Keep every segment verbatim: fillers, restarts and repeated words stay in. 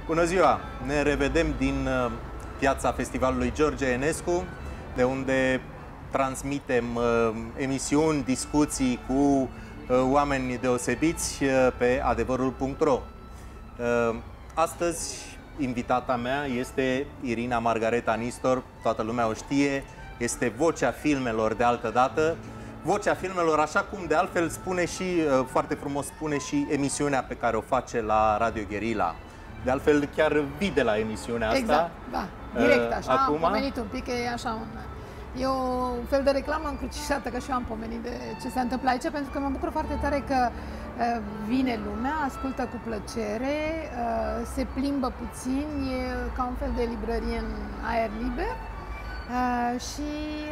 Bună ziua! Ne revedem din piața Festivalului George Enescu, de unde transmitem emisiuni, discuții cu oameni deosebiți pe adevărul punct ro. Astăzi, invitata mea este Irina Margareta Nistor, toată lumea o știe, este vocea filmelor de altădată, vocea filmelor, așa cum de altfel spune și, foarte frumos spune și emisiunea pe care o face la Radio Guerilla. De altfel, chiar vide la emisiunea asta. Exact, da, direct așa, acum. am pomenit un pic, că e așa un... E un fel de reclamă încrucișată, că și eu am pomenit de ce se întâmplă aici, pentru că mă bucur foarte tare că vine lumea, ascultă cu plăcere, se plimbă puțin, e ca un fel de librărie în aer liber și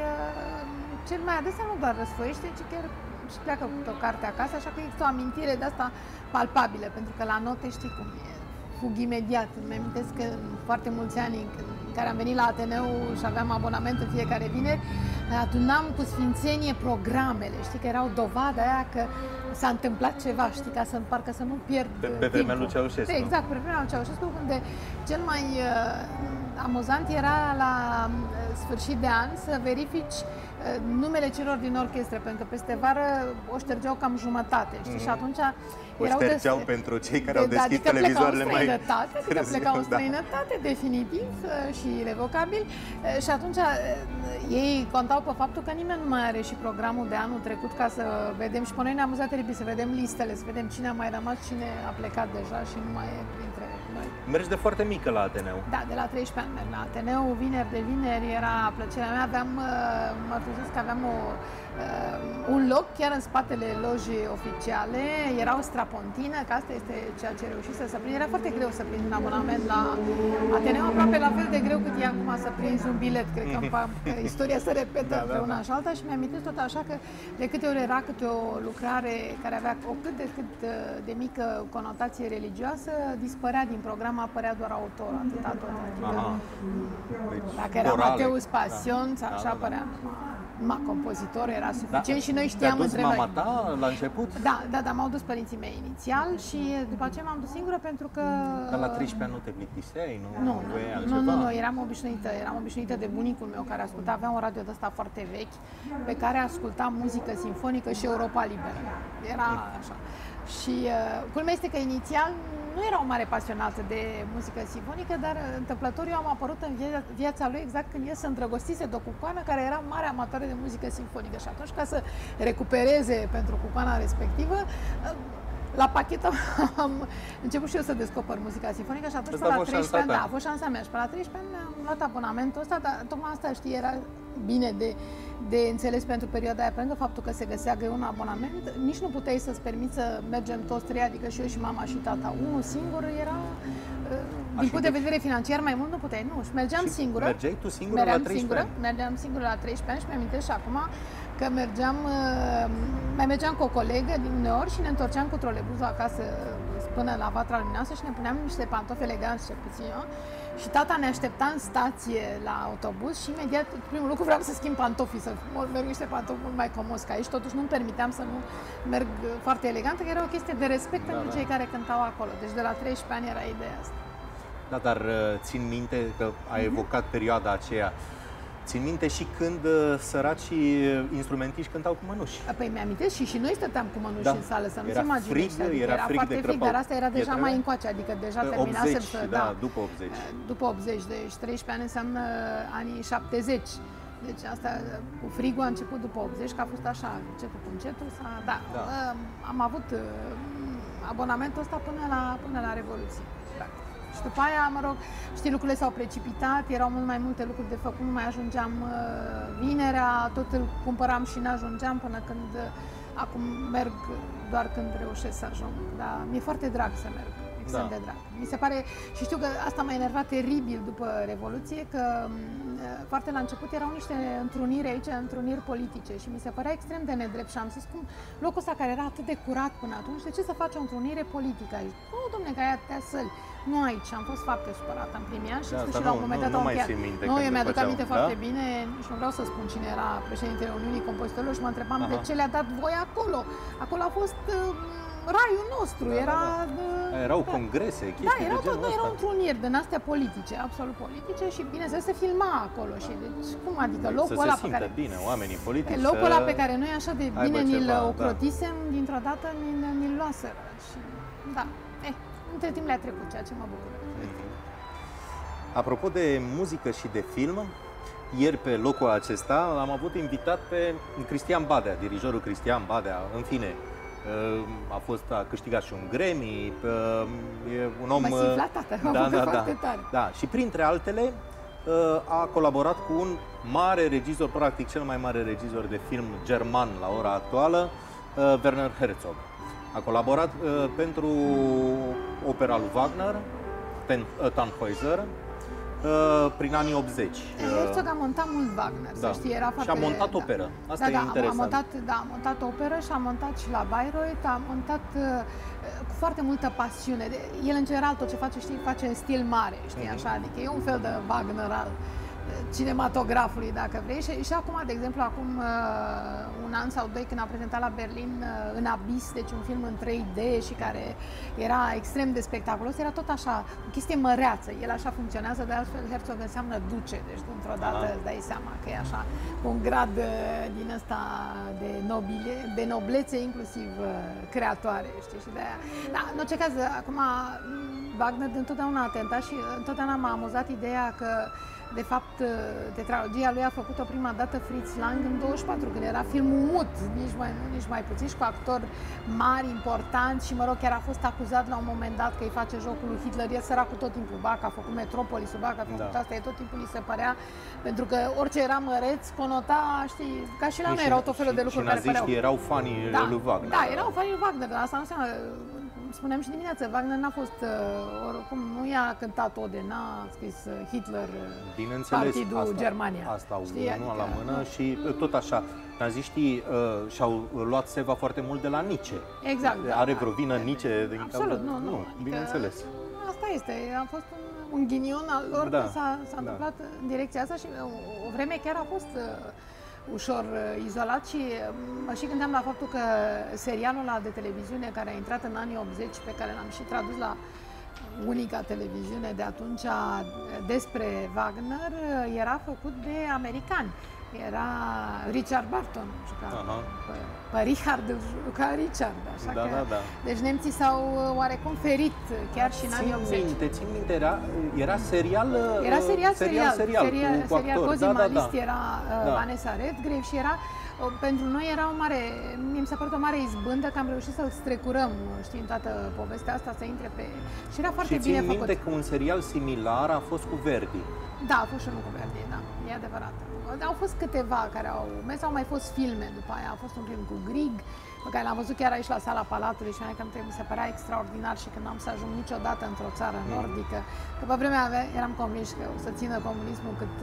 cel mai adesea nu doar răsfoiește, ci chiar și pleacă cu o carte acasă, așa că există o amintire de asta palpabilă, pentru că la note știi cum e, fug imediat. Îmi amintesc că în foarte mulți ani în care am venit la Ateneu și aveam abonament în fiecare vineri, adunam cu sfințenie programele, știi, că erau dovada aia că s-a întâmplat ceva, știi, ca să parcă să nu pierd Pe, pe vremea lui Ceaușescu. Exact, pe vremea lui Ceaușescu, unde cel mai uh, amuzant era la uh, sfârșit de an să verifici uh, numele celor din orchestră, pentru că peste vară o ștergeau cam jumătate, știi, mm-hmm. și atunci o ștergeau de, pentru cei care de, au deschis adică televizoarele mai târziu. Adică plecau în străinătate, da. definitiv și irrevocabil. Și atunci ei contau pe faptul că nimeni nu mai are și programul de anul trecut ca să vedem. Și pe noi ne-am amuzat teribil să vedem listele, să vedem cine a mai rămas, cine a plecat deja și nu mai e printre noi. Mergi de foarte mică la Ateneu. Da, de la treisprezece ani merg la Ateneu. Vineri de vineri era plăcerea mea. Aveam, mărturisesc că aveam o Uh, un loc chiar în spatele lojii oficiale, era o strapontină, că asta este ceea ce reușise să prind. Era foarte greu să prind un abonament la Ateneu, aproape la fel de greu cât e acum să prinzi un bilet. Cred că, că istoria se repetă între da, da, una da. și alta și mi-am amintesc tot așa că de câte ori era câte o lucrare care avea o cât de cât de mică conotație religioasă, dispărea din program, apărea doar autorul, atâta tot. Dacă era Mateus Pasion, da, așa da, da, apărea numai compozitor, era suficient da, și noi știam între noi. Te-a dus mama ta la început? Da, da, da, m-au dus părinții mei inițial și după aceea m-am dus singură pentru că... Dar la treisprezece ani nu te plictiseai? Nu, nu, nu, nu, nu, nu, eram obișnuită, eram obișnuită de bunicul meu care asculta, avea un radio de ăsta foarte vechi pe care asculta muzică simfonică și Europa Liberă. Era așa. Și uh, culmea este că inițial nu era o mare pasionată de muzică simfonică, dar întâmplător eu am apărut în via viața lui exact când el se îndrăgostise de o cucoană care era mare amatoare de muzică simfonică. Și atunci, ca să recupereze pentru cucoana respectivă, la pachet am început și eu să descoper muzica simfonică și atunci, pe la treisprezece ani, da, a fost șansa mea. Și pe la treisprezece ani am luat abonamentul ăsta, dar tocmai asta, știi, era bine de, de înțeles pentru perioada aia, pentru că faptul că se găsea greu un abonament, nici nu puteai să-ți permiți să mergem toți trei, adică și eu și mama și tata. Unul singur era, din punct de vedere financiar, mai mult nu puteai, nu. Și mergeam și singură. Mergeai tu singură la treisprezece ani? Mergeam singură la treisprezece ani și mi-amintesc și acum că mergeam, mai mergeam cu o colegă din uneori și ne întorceam cu trolebuzul acasă până la Vatra Luminoasă și ne puneam niște pantofi eleganți, cel puțin eu. Și tata ne aștepta în stație la autobuz și imediat, primul lucru, vreau să schimb pantofii, să merg niște pantofi mult mai comos ca aici. Totuși nu-mi permiteam să nu merg foarte elegant, că era o chestie de respect da, pentru da. cei care cântau acolo. Deci de la treisprezece ani era ideea asta. Da, dar țin minte că ai evocat perioada aceea. Țin minte și când uh, săracii instrumentiști cântau cu mănuși. Păi mi-amintesc și și noi stăteam cu mănuși da. în sală, să nu-ți imaginezi. Frig, era, era frig, foarte de frig, dar asta era deja mai încoace, adică deja terminasem să... Da, da, după optzeci. După optzeci, deci treisprezece ani înseamnă anii șaptezeci. Deci asta, cu frigul a început după optzeci, că a fost așa, încetul cu încetul. Da, da. Am avut abonamentul ăsta până la, până la Revoluție. Da. Și după aia, mă rog, știi, lucrurile s-au precipitat, erau mult mai multe lucruri de făcut, nu mai ajungeam uh, vinerea, tot îl cumpăram și n-ajungeam până când, uh, acum merg doar când reușesc să ajung, dar mi-e foarte drag să merg, extrem da. de drag. Mi se pare, și știu că asta m-a enervat teribil după Revoluție, că uh, foarte la început erau niște întruniri aici, întruniri politice și mi se părea extrem de nedrept și am zis cum locul ăsta care era atât de curat până atunci, de ce să faci o întrunire politică aici? Nu, domne, că ai atâtea săli. Nu aici, am fost foarte supărată în primii ani și, Da, și la un moment dat nu, au nu mai încheiat. țin minte Nu, când eu le mi-aduc făceau, aminte da? foarte bine și nu vreau să spun cine era președintele Uniunii Compozitorilor și mă întrebam Aha. de ce le-a dat voie acolo. Acolo a fost uh, raiul nostru, Da, era... da, da. Uh, Erau da. congrese, Da, chestii erau, de tot, genul nu, erau ăsta. întruniri din astea politice, absolut politice și bineînțeles se filma acolo și deci cum adică locul Să ăla se pe simtă care... bine oamenii politici. Locul să... ăla pe care noi așa de aibă bine ni-l ceva, da. ocrotisem, dintr-o dată ni-l ni luaseră și da, eh, între timp le-a trecut, ceea ce mă bucură. Apropo de muzică și de film, ieri pe locul acesta l-am avut invitat pe Cristian Badea, dirijorul Cristian Badea, în fine, a fost, a câștigat și un Grammy, e un om... Mă simt la tată, mă da, bucur da, foarte da, tare. da, și printre altele a colaborat cu un mare regizor, practic cel mai mare regizor de film german la ora actuală, Werner Herzog. A colaborat pentru opera lui Wagner, Tannhäuser, prin anii optzeci. Herzog a montat mult Wagner, Da. să știi, era foarte... Și a montat da. operă. Asta da, e da, interesant. A montat, da, a montat operă și a montat și la Bayreuth, a montat uh, cu foarte multă pasiune. De- El, în general, tot ce face, știi, face în stil mare, știi, Mhm. așa, adică e un fel de Wagner al cinematografului, dacă vrei. Și, și acum, de exemplu, acum uh, un an sau doi, când a prezentat la Berlin uh, în Abyss, deci un film în trei D și care era extrem de spectaculos, era tot așa, o chestie măreață. El așa funcționează, de altfel Herzog înseamnă duce, deci dintr-o dată Aha. îți dai seama că e așa, cu un grad uh, din ăsta de, nobile, de noblețe, inclusiv uh, creatoare, știi, și de aia. Da, în orice caz, acum Wagner întotdeauna a atentat și întotdeauna m-a amuzat ideea că de fapt, tetralogia lui a făcut-o prima dată Fritz Lang în douăzeci și patru, când era filmul mut, nici mai mult, nici mai puțin, și cu actori mari, importanți și, mă rog, chiar a fost acuzat la un moment dat că îi face jocul lui Hitler. El săracul tot timpul, ba, că a făcut Metropolis, ba, că a făcut Da. asta, e tot timpul îi se părea, pentru că orice era măreț, conota, știi, ca și la noi Și- erau tot felul de și- lucruri și care păreau. naziștii erau fanii lui Wagner. Da, erau fanii lui Wagner, dar asta nu înseamnă, spuneam și dimineața, Wagner n-a fost, uh, oricum, nu i-a cântat ode, n-a scris uh, Hitler, uh, Bineînțeles, Partidul asta, Germania. asta Știi, unul adică, la mână nu. și uh, tot așa. Naziștii uh, și-au luat seva foarte mult de la Nietzsche. Exact. da, Are da. vreo vină Nietzsche din Absolut, cauza- nu, nu. Nu, adică, bineînțeles. Asta este, a fost un, un ghinion al lor, Da, că s-a, s-a da. întâmplat în direcția asta și o, o vreme chiar a fost uh, ușor uh, izolat și uh, mă și gândeam la faptul că serialul ăla de televiziune care a intrat în anii optzeci, pe care l-am și tradus la unica televiziune de atunci despre Wagner, era făcut de americani. Era Richard Barton, juca Aha. pe, pe Richard, îl juca Richard, așa Da, că... da, da. Deci nemții s-au oarecum ferit chiar și în anii Țin optzeci. minte, țin minte, era, era serial, uh, Era serial, serial, serial, serial, cu, cu serial actori. Cozy Da, da, Malist, da. era uh, Da. Vanessa Redgrave și era, uh, pentru noi era o mare, mi s-a părut o mare izbândă că am reușit să-l strecurăm, știi, în toată povestea asta, să intre pe... Și era foarte Și bine țin făcut. minte că un serial similar a fost cu Verdi. Da, a fost și unul cu Verdi, da, e adevărat. Au fost câteva care au mers, au mai fost filme după aia, a fost un film cu Grieg, pe care l-am văzut chiar aici la Sala Palatului și că mi se părea extraordinar și că n-am să ajung niciodată într-o țară nordică. Că pe vremea avea, eram convins că o să țină comunismul cât,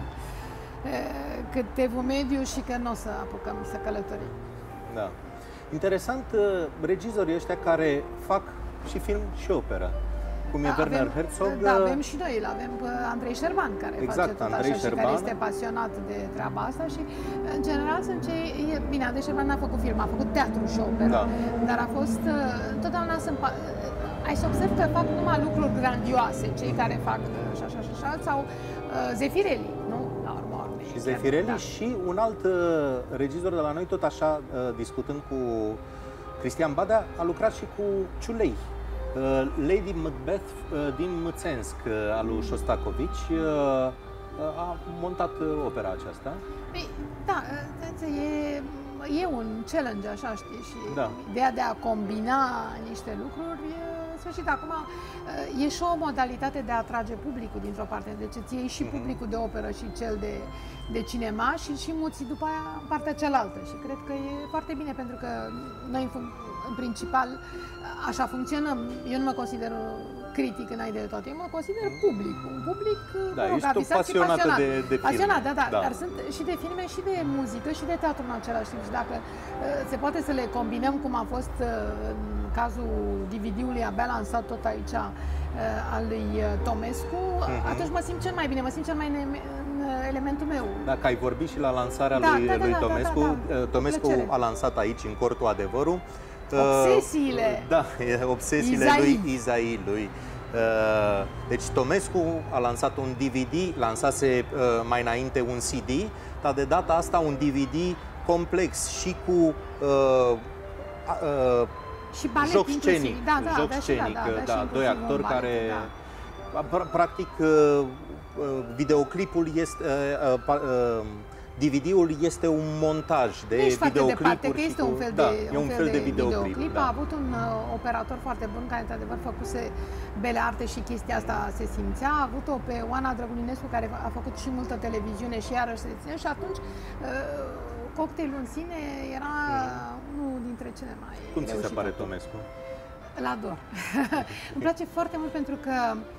cât evul mediu și că nu o să apucăm să călătorim. Da. Interesant, regizorii ăștia care fac și film și operă. Cum e Da, Werner avem, Herzog. Da, avem și noi, îl avem pe Andrei Șerban, care Exact, face tot Andrei așa Șerban. și care este pasionat de treaba asta și, în general, sunt cei... e- Bine, Andrei Șerban n-a făcut film, a făcut teatru și operă, Da. dar a fost... uh, Întotdeauna sunt... pa- Ai să observi că fac numai lucruri grandioase, cei care fac uh, și așa și așa, sau uh, Zefirelli, nu? La urma urmei. Și Zefirelli Da. și un alt uh, regizor de la noi, tot așa, uh, discutând cu Cristian Badea, a lucrat și cu Ciulei. Uh, Lady Macbeth uh, din Mțensk, uh, al lui Shostakovich, uh, uh, a montat uh, opera aceasta. Păi, da, uh, e, e un challenge, așa, știi, și Da. ideea de a combina niște lucruri, e, în sfârșit, acum e și o modalitate de a atrage publicul dintr-o parte, deci îți iei și publicul de operă și cel de, de cinema și și muți după aia în partea cealaltă și cred că e foarte bine pentru că noi în, în principal așa funcționăm. Eu nu mă consider critic înainte de toate, eu mă consider public, un public Da, mă rog, ești o avisat și pasionată pasionat. de, de filme. Pasionat, da, da, Da. dar sunt și de filme și de muzică și de teatru în același timp și dacă uh, se poate să le combinăm cum a fost uh, în cazul D V D-ului abia lansat tot aici al lui Tomescu, uh-huh. atunci mă simt cel mai bine, mă simt cel mai în elementul meu. Dacă ai vorbit și la lansarea da, lui, da, da, lui da, Tomescu, da, da, da. Tomescu a lansat aici, în Cortul Adevărul, obsesiile. Da, obsesiile Izai. lui Izai lui. Deci Tomescu a lansat un D V D, lansase mai înainte un C D, dar de data asta un D V D complex și cu uh, uh, și balet joc scenic, da, da, joc da, scenic, da, da, da, doi actori balet, care, da. practic, videoclipul este, D V D-ul este un montaj de videoclipuri. Departe, că este un fel de, da, un e un fel fel de, de videoclip. videoclip. Da. A avut un uh, operator foarte bun care, într-adevăr, făcuse bele arte și chestia asta se simțea. A avut-o pe Oana Drăgulinescu, care a făcut și multă televiziune și iarăși se ține. Și atunci, uh, cocktailul în sine era mm. unul dintre cele mai Cum ți se pare Tomescu? Îl ador. Îmi place foarte mult pentru că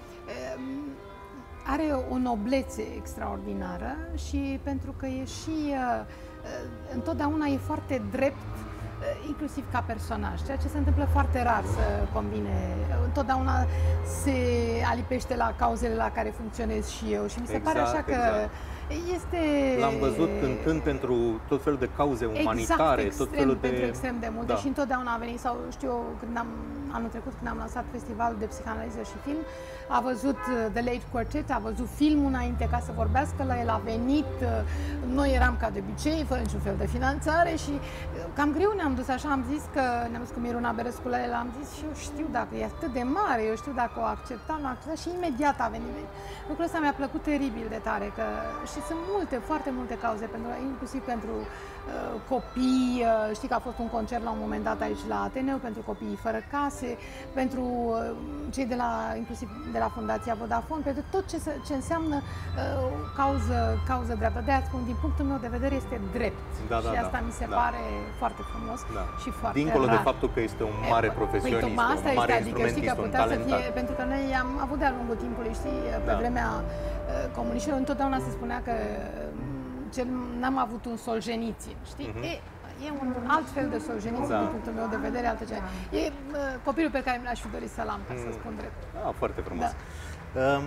uh, are o noblețe extraordinară și pentru că e și uh, întotdeauna e foarte drept, uh, inclusiv ca personaj, ceea ce se întâmplă foarte rar să combine. Întotdeauna se alipește la cauzele la care funcționez și eu și mi se exact, pare așa că exact. este... L-am văzut cântând pentru tot felul de cauze umanitare, exact, tot extrem, felul de... pentru extrem de multe, da. și întotdeauna a venit, sau știu eu, când am, anul trecut când am lansat festivalul de psihanaliză și film, a văzut The Late Quartet, a văzut filmul înainte ca să vorbească la el, a venit, noi eram ca de obicei, fără niciun fel de finanțare și cam greu ne-am dus așa, am zis că, ne-am dus cu Miruna Berescu la el, am zis și eu știu dacă e atât de mare, eu știu dacă o acceptam, nu acceptam și imediat a venit. Lucrul ăsta mi-a plăcut teribil de tare, că și sunt multe, foarte multe cauze, pentru, inclusiv pentru uh, copii, uh, știi că a fost un concert la un moment dat aici la Ateneu, pentru copiii fără case, pentru uh, cei de la, inclusiv de la Fundația Vodafone, pentru tot ce, ce înseamnă uh, cauză, cauză dreaptă. De-aia spun, din punctul meu de vedere, este drept. Da, da, și asta da, mi se da. pare foarte frumos da. și foarte Dincolo rar. de faptul că este un mare profesionist, păi, asta un mare este, adică știi că putea să fie, talentat. pentru că noi am avut de-a lungul timpului, știi, pe Da. vremea comuniștilor, întotdeauna se spunea că cel, n-am avut un Solzhenitsyn, știi? Uh-huh. E, e un alt fel de Solzhenitsyn, da. din punctul meu de vedere, altă ceva. E uh, copilul pe care mi l-aș fi dorit să-l am, ca să spun drept. Ah, foarte frumos. Da. Uh,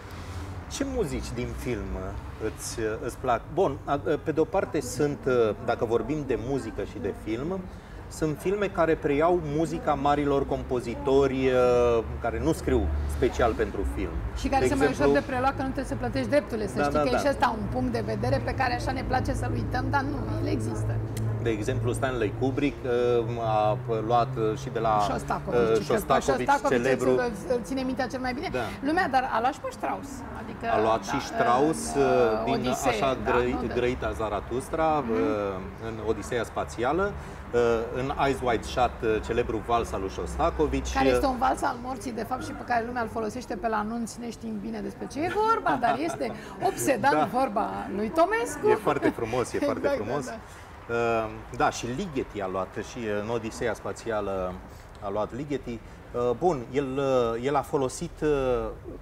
ce muzici din film îți, îți plac? Bun, pe de o parte sunt, dacă vorbim de muzică și de film, sunt filme care preiau muzica marilor compozitori care nu scriu special pentru film. Și care de sunt exemplu, mai ușor de preluat, că nu trebuie să plătești drepturile, să da, știi da, că da. e și ăsta un punct de vedere pe care așa ne place să-l uităm, dar nu, el există. De exemplu, Stanley Kubrick a luat și de la Shostakovich, Shostakovich celebru. Îl ține mintea cel mai bine da. lumea, dar a luat și pe Strauss. Adică, a luat da, și Strauss da, din Odisee, așa da, grăi, grăita Zaratustra, mm-hmm. în Odiseea spațială, în Eyes Wide Shut, celebrul vals al lui Shostakovich. Care este un vals al morții, de fapt, și pe care lumea îl folosește pe la anunți, neștiind bine despre ce e vorba, dar este obsedant da. vorba lui Tomescu. E foarte frumos, e foarte exact, frumos. Da, da. Uh, da, și Ligeti a luat, și în Odiseea spațială a luat Ligeti. Uh, bun, el, el a folosit uh,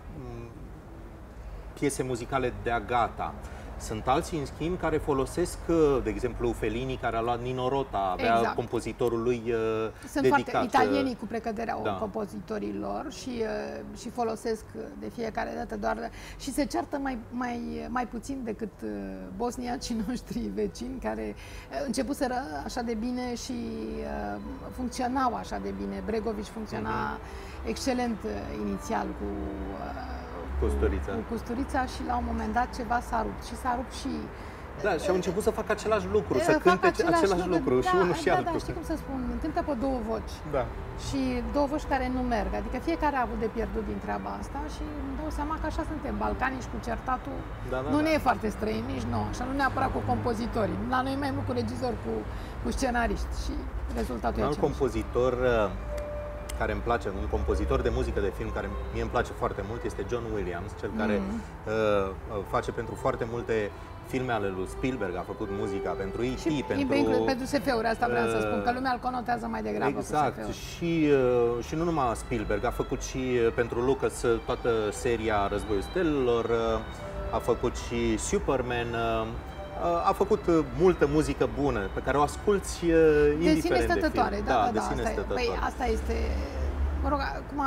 piese muzicale de Agata. Sunt alții, în schimb, care folosesc, de exemplu, Fellini, care a luat Nino Rota, avea exact. compozitorul lui uh, Sunt dedicat. Foarte, italienii cu precăderea da. compozitorilor și, uh, și folosesc de fiecare dată doar... Și se ceartă mai, mai, mai puțin decât uh, bosniacii noștri vecini, care uh, începuseră așa de bine și uh, funcționau așa de bine. Bregovici funcționa uh-huh. excelent uh, inițial cu... Uh, Custurița. Cu Custurița și la un moment dat ceva s-a rupt și s-a rupt și... Da, și au început să facă același lucru, să cânte același, același lucru, da, și unul și da, altul. Da, știi cum să spun, cântă pe două voci. Da. Și două voci care nu merg, adică fiecare a avut de pierdut din treaba asta și îmi dau seama că așa suntem, balcanii și cu certatul da, da, nu da. ne e foarte străin, nici nouă, așa nu neapărat cu compozitorii. La noi mai mult cu regizori, cu, cu scenariști și rezultatul un e alt compozitor care îmi place, un compozitor de muzică de film care mie îmi place foarte mult este John Williams, cel care mm. uh, face pentru foarte multe filme ale lui Spielberg, a făcut muzica pentru E T, pentru... pentru S F-uri, asta vreau uh, să spun, că lumea îl conotează mai degrabă exact, cu și, uh, și nu numai Spielberg, a făcut și uh, pentru Lucas uh, toată seria Războiul Stelelor, uh, a făcut și Superman, uh, a făcut multă muzică bună pe care o asculți uh, indiferent de sine stătătoare, film. da, da, da, de da, sine asta, stătătoare. Păi asta este, mă rog, acum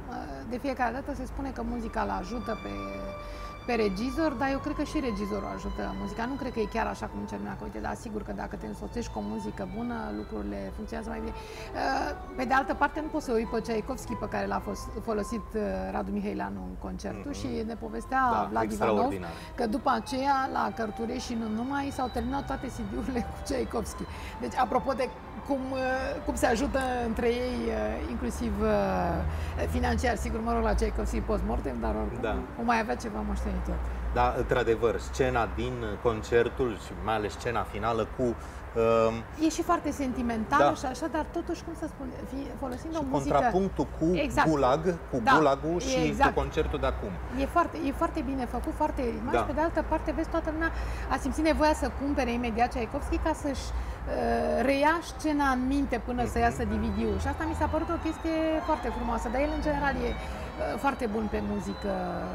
De fiecare dată se spune că muzica îl ajută pe, pe regizor, dar eu cred că și regizorul ajută muzica. Nu cred că e chiar așa cum zice lumea, că uite, dar sigur că dacă te însoțești cu o muzică bună, lucrurile funcționează mai bine. Pe de altă parte, nu poți să uiți pe Tchaikovsky, pe care l-a folosit Radu Mihailanu în concertul, mm-hmm. și ne povestea da, Vlad Ivanov că după aceea, la Cărturești și nu numai, s-au terminat toate C D-urile cu Tchaikovsky. Deci, apropo de cum, cum se ajută între ei, inclusiv financiar, sigur, mă rog, la Tchaikovsky post-mortem, dar oricum, da. O mai avea ceva moștenitor. Da, într-adevăr, scena din concertul și mai ales scena finală cu... Uh, e și foarte sentimentală, da. Și așa, dar totuși, cum să spun, folosind și o muzică... contrapunctul cu exact. Gulag, cu da. Gulagul și exact. Cu concertul de acum. E foarte, e foarte bine făcut, foarte ritmat, da. Și pe de altă parte, vezi, toată lumea a simțit nevoia să cumpere imediat Tchaikovsky ca să-și uh, reia scena în minte până mm-hmm. să iasă D V D-ul. Și asta mi s-a părut o chestie foarte frumoasă, dar el, în general, e uh, foarte bun pe muzică.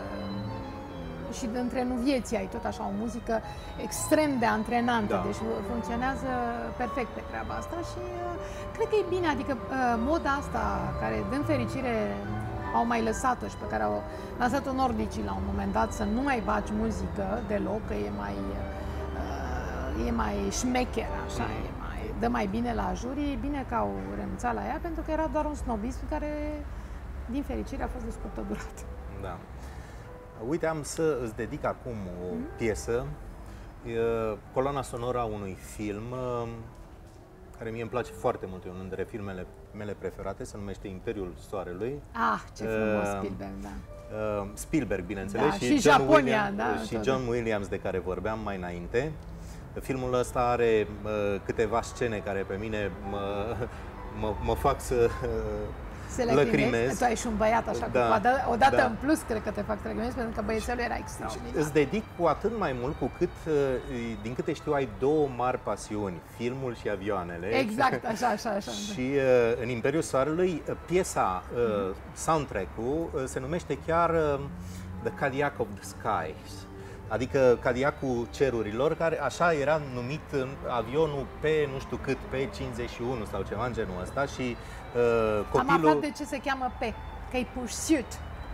Și de întrenul vieții ai tot așa o muzică extrem de antrenantă, da. Deci funcționează perfect pe treaba asta și uh, cred că e bine, adică uh, moda asta care, din fericire, au mai lăsat-o și pe care au lansat-o nordicii la un moment dat, să nu mai bagi muzică deloc, că e mai, uh, e mai șmecher, așa, mm. e mai, dă mai bine la jurii, e bine că au renunțat la ea, pentru că era doar un snobism care, din fericire, a fost de scurtă durată. Da. Uite, am să îți dedic acum o mm. piesă, coloana sonoră a unui film care mie îmi place foarte mult, e unul dintre filmele mele preferate, se numește Imperiul Soarelui. Ah, ce frumos, uh, Spielberg, da. Uh, Spielberg, bineînțeles, da, și, și John Japonia, Williams, da, și John Williams, de care vorbeam mai înainte. Filmul ăsta are uh, câteva scene care pe mine mă, mă, mă fac să... Uh, Se lăcrimezi. Tu ai și un băiat așa, da, cu coadă. Odată da. În plus, cred că te fac să lăcrimezi, pentru că băiețelul era extraordinar. Îți dedic cu atât mai mult cu cât, din câte știu, ai două mari pasiuni, filmul și avioanele. Exact, așa, așa, așa. Și în Imperiul Soarelui, piesa, mm-hmm. soundtrack-ul, se numește chiar The Cadillac of the Skies. Adică Cadillac-ul cerurilor, care așa era numit în avionul pe nu știu cât, pe cincizeci și unu sau ceva în genul ăsta și uh, copilul... Am aflat de ce se cheamă P, că e pursuit,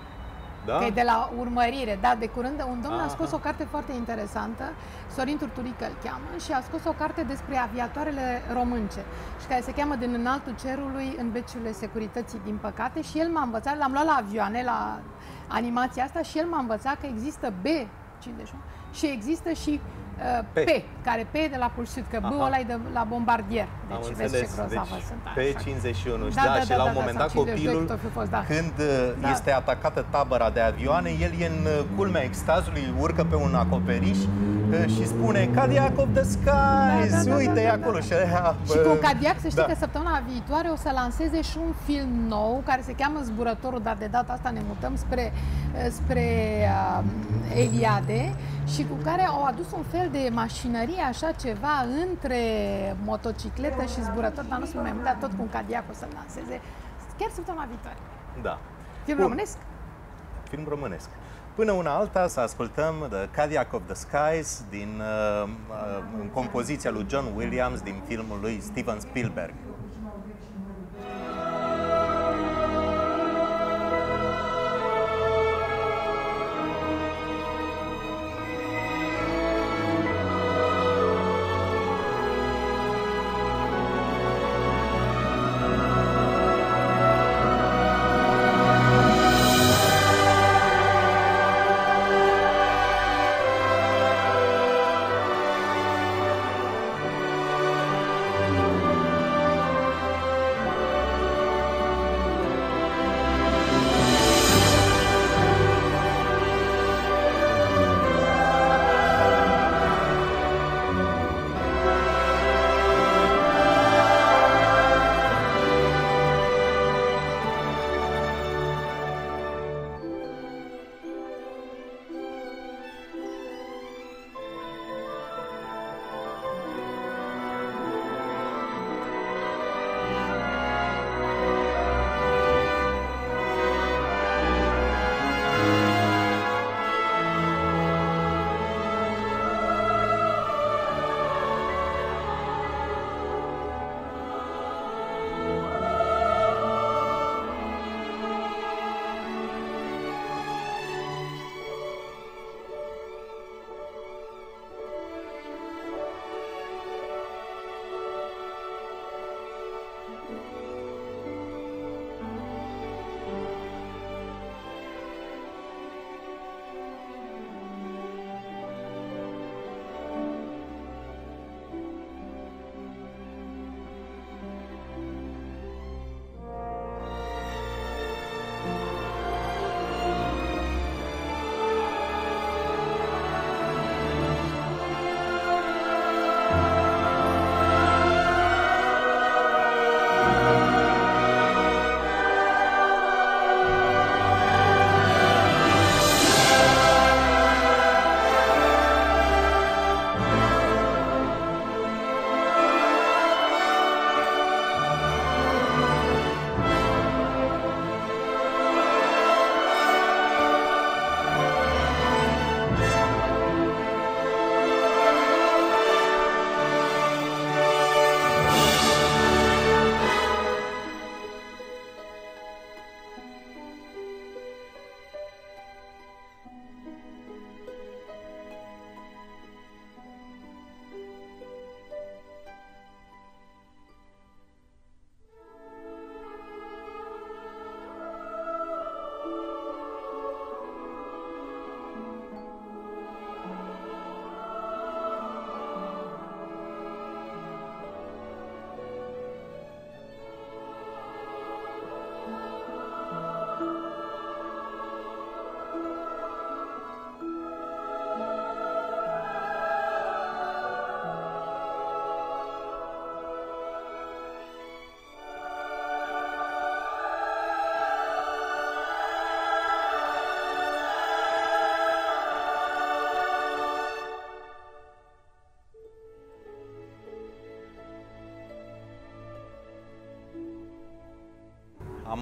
da? Că e de la urmărire. Da, de curând un domn Aha. a scos o carte foarte interesantă, Sorin Turturică îl cheamă, și a scos o carte despre aviatoarele românce și care se cheamă Din înaltul cerului în beciurile securității, din păcate, și el m-a învățat, l-am luat la avioane, la animația asta, și el m-a învățat că există B cincizeci și unu și există și uh, P. P, care P e de la pursuit, că B-ul ăla e de la bombardier. Deci vezi ce grozavă deci, sunt. P cincizeci și unu. Da, da, da, și da, la un da, moment da, dat copilul, fost, da. când da. este atacată tabăra de avioane, el e în culmea extazului, urcă pe un acoperiș și spune Cadillac of the Skies, da, da, da, da, uite, da, e da, acolo. Da. Și, aia, și cu Cadillac, să știi da. că săptămâna viitoare o să lanseze și un film nou care se cheamă Zburătorul, dar de data asta ne mutăm spre, spre uh, Eliade, și cu care au adus un fel de mașinărie, așa ceva, între motocicletă și zburător, dar nu spun mai mult, dar tot cu un Cadillac o să lanseze chiar săptămâna viitoare. Da. Film Bun. românesc? Film românesc. Până una alta să ascultăm The Cadillac of the Skies din uh, uh, în compoziția lui John Williams din filmul lui Steven Spielberg.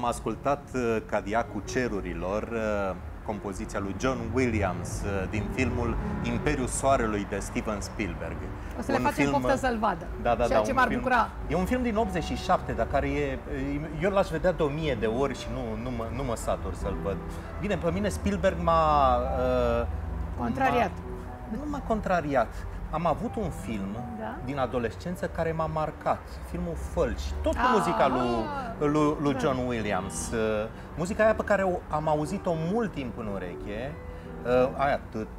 ascultat Cadiacul Cerurilor, compoziția lui John Williams din filmul Imperiul Soarelui de Steven Spielberg. O să le facem film... poftă să-l vadă, da, da, ceea da, ce m-ar bucura. E un film din optzeci și șapte, dar care e... Eu l-aș vedea de o mie de ori și nu, nu, mă, nu mă satur să-l văd. Bine, pe mine Spielberg m-a... Uh, contrariat. Nu m-a contrariat. Am avut un film da? din adolescență care m-a marcat, filmul Fălci, tot cu muzica lui, lui, lui John Williams. Muzica aia pe care o, am auzit-o mult timp în ureche, aia...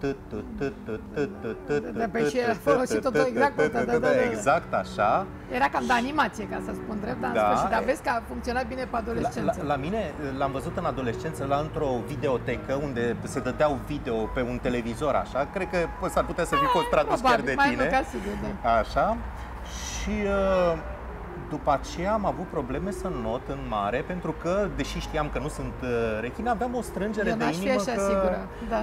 De pe și a folosit tot exact. Exact așa. Era cam de animație, ca să spun drept, dar în sfârșit, dar vezi că a funcționat bine pe adolescență. La, la mine l-am văzut în adolescență la într-o videotecă unde se dădeau video pe un televizor, așa. Cred că s-ar putea să fi fost tradus chiar de tine. Așa. Și după aceea am avut probleme să not în mare, pentru că, deși știam că nu sunt rechini, aveam o strângere Eu de inimă așa că... sigură, da.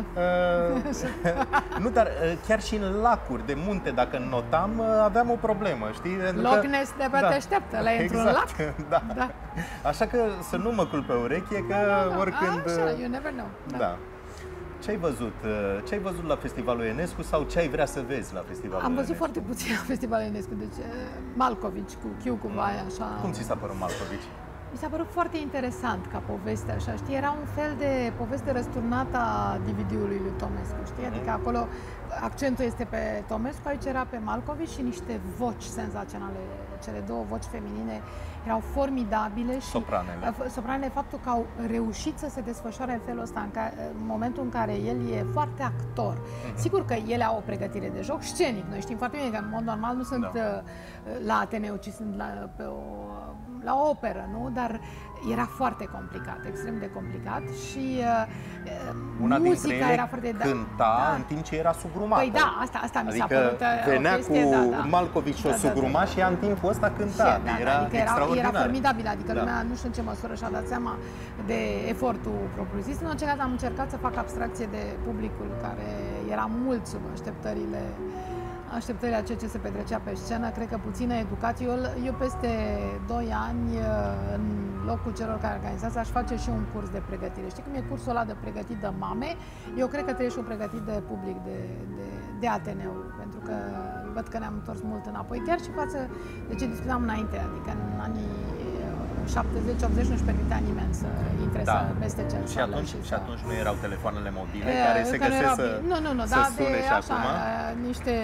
Uh, nu, dar chiar și în lacuri de munte, dacă notam, aveam o problemă, știi? Loch Ness de da, te așteaptă, la exact, într-un lac. Da. Da. Așa că să nu mă culp pe ureche, că da, da, oricând... Așa, you never know. Da. Da. Ce ai văzut? Ce ai văzut la Festivalul Enescu sau ce ai vrea să vezi la Festivalul Am văzut Enescu? foarte puțin la Festivalul Enescu, deci Malcovici cu Chiu cu Vaia, așa. Cum ți s-a părut Malcovici? Mi s-a părut foarte interesant ca poveste, așa, știi? Era un fel de poveste răsturnată a D V D-ului lui Tomescu, știi? Adică acolo accentul este pe Tomescu, aici era pe Malcovici și niște voci senzaționale. Cele două voci feminine erau formidabile și sopranele. Sopranele, faptul că au reușit să se desfășoare în felul ăsta, în, care, în momentul în care el e foarte actor. Mm-hmm. Sigur că ele au o pregătire de joc scenic. Noi știm foarte bine că în mod normal nu sunt da. la Ateneu, ci sunt la, pe o, la o operă, nu? Dar era foarte complicat, extrem de complicat și uh, Una muzica dintre ele era foarte... cânta da. în timp ce era sugrumată. Păi da, asta, asta mi s-a adică părut venea chestie, cu da, da. Malcovici și da, o sugruma da, da. și ea în timpul ăsta cânta. Și, da, era adică extraordinar. Era formidabil, adică da. lumea nu știu în ce măsură și-a dat seama de efortul propriu-zis. În orice caz am încercat să fac abstracție de publicul care era mult sub așteptările așteptările a ceea ce se petrecea pe scenă. Cred că puțină educație. Eu, eu peste doi ani, în locul celor care organizează, aș face și un curs de pregătire. Știi cum e cursul ăla de pregătit de mame? Eu cred că trebuie și un pregătit de public de, de, de Ateneu, pentru că văd că ne-am întors mult înapoi, chiar și față de ce discutam înainte, adică în anii șaptezeci optzeci nu-și permitea nimeni să intre da. să mestece în și atunci, și, și atunci nu erau telefoanele mobile e, care se găsesc să, nu, nu, nu, să da, sune de, și așa, acum? niște,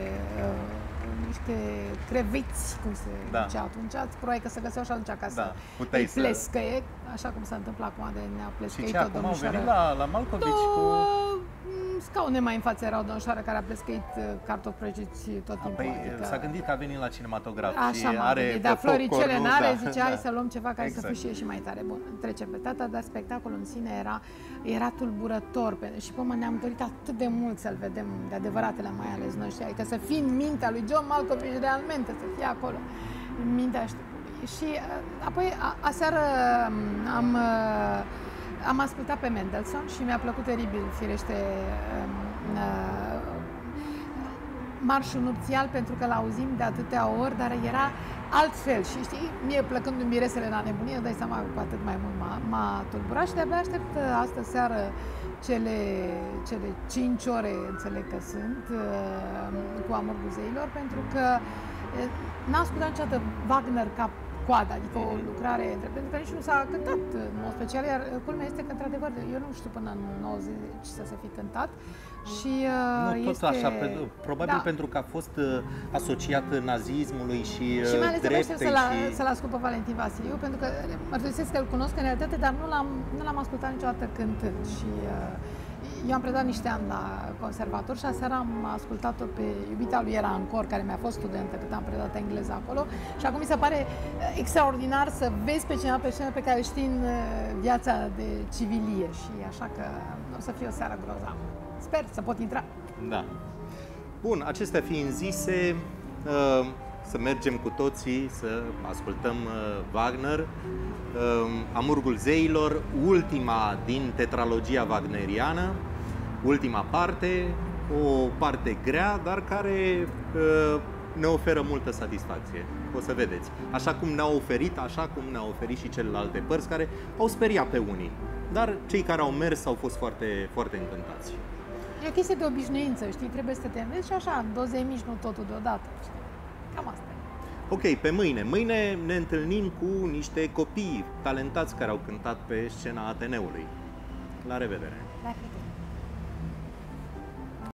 niște creviți, cum se da. zicea atunci, probabil că se găseau și atunci ca să da. îi plescăie, așa cum se întâmplă acum de ne-a plescăit tot domnișoară. Și ce, acum au venit la, la Malcovici cu... Scaune mai în față erau domnișoară care a plescăit cartofi prăjiți tot timpul. Păi, adică... s-a gândit că a venit la cinematograf așa și are gândit, dar floricele n-are, da, zice, da. hai să luăm ceva care exact. să fie și mai tare. Bun, trece pe tata, dar spectacolul în sine era, era tulburător și până ne-am dorit atât de mult să-l vedem, de adevăratele mai ales noi, știi? Adică să fii în mintea lui John Malkovich realmente, să fie acolo, în mintea așteptului. Și apoi, a, aseară am... Am ascultat pe Mendelssohn și mi-a plăcut teribil, firește, uh, marșul nupțial, pentru că l-auzim de atâtea ori, dar era altfel și știi, mie plăcându-mi miresele la nebunie, dai seama cu atât mai mult m-a tulburat și de-abia aștept astă seară cele, cele cinci ore, înțeleg că sunt, uh, cu Amurgul Zeilor, pentru că uh, n-am ascultat niciodată Wagner ca coadă, adică o lucrare între, pentru că nici nu s-a cântat în mod special, iar culmea este că, într-adevăr, eu nu știu până în nouăzeci să se fi cântat și uh, nu, tot este... așa, probabil da. pentru că a fost uh, asociat nazismului și uh, și mai ales dreptei să-l și... să-l ascult pe Valentin Vasiliu, pentru că mărturisesc că îl cunosc în realitate, dar nu l-am, nu l-am ascultat niciodată cântând și uh, eu am predat niște ani la conservator și aseară am ascultat-o pe iubita lui, era în cor, care mi-a fost studentă cât am predat engleză acolo și acum mi se pare extraordinar să vezi pe cineva pe scenă pe care îl știi în viața de civilie și așa că o să fie o seară grozavă. Sper să pot intra. Da. Bun, acestea fiind zise, uh, să mergem cu toții să ascultăm uh, Wagner, uh, Amurgul Zeilor, ultima din tetralogia wagneriană, ultima parte, o parte grea, dar care uh, ne oferă multă satisfacție. O să vedeți. Așa cum ne-a oferit, așa cum ne-a oferit și celelalte părți care au speriat pe unii. Dar cei care au mers au fost foarte, foarte încântați. E o chestie de obișnuință, știi? Trebuie să te înveți și așa, în doze mici, nu totul deodată. Știi? Cam asta e. Ok, pe mâine. Mâine ne întâlnim cu niște copii talentați care au cântat pe scena Ateneului. La revedere! La revedere!